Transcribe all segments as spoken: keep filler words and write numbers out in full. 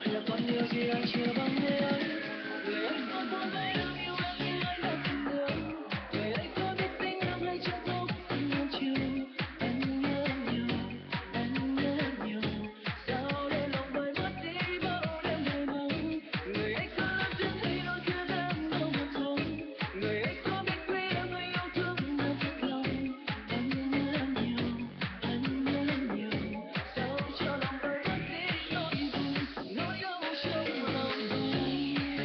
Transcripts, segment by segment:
là còn điều gì anh chưa bằng người ấy. Người ấy có có mấy em yêu em như anh đã từng tưởng. Người ấy có biết tình em hay chẳng tốt anh muốn chiều. Anh nhớ em nhiều, anh nhớ em nhiều. Sao để lòng vơi mất đi bao đêm ngày mong. Người ấy có lắm chuyện thấy đôi khi em đâu một thông. Người ấy có biết quý em người yêu thương em thật lòng. Anh nhớ em nhiều, anh nhớ em nhiều. Sao cho lòng vơi mất đi nỗi buồn, nỗi đau trong lòng tôi.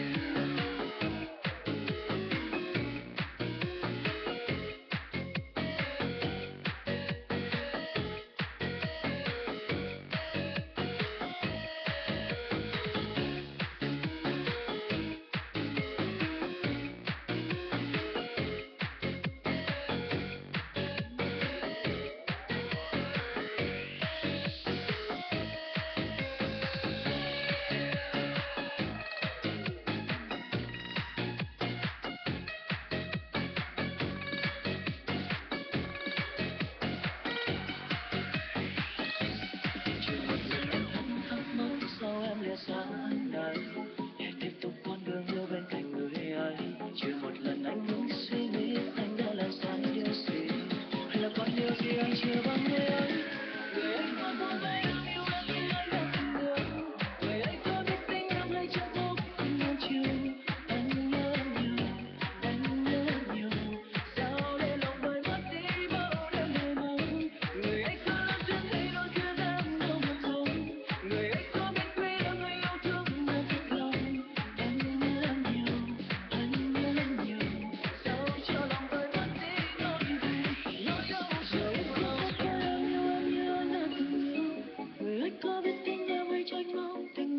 Sao em lìa xa anh đây để tiếp tục con đường yêu bên cạnh người ấy. Chưa một lần anh muốn suy nghĩ anh đã làm sai điều gì, hay là còn điều gì anh chưa bằng người ấy. Người ấy có có mấy em yêu em như anh đã từng tưởng. Người ấy có biết tình em hay chẳng tốt anh muốn chiều. Anh nhớ em nhiều, anh nhớ em nhiều. Sao để lòng vơi mất đi bao đêm ngày mong. Người ấy có lắm chuyện thay đổi khiến em đâu một thông. Người ấy có biết quý em người yêu thương em thật lòng. Anh nhớ em nhiều, anh nhớ em nhiều. Sao cho lòng vơi mất đi nỗi buồn, nỗi đau trong lòng. Người ấy có có em yêu em như anh đã từng yêu. Người ấy có biết tình em hay trách mong tình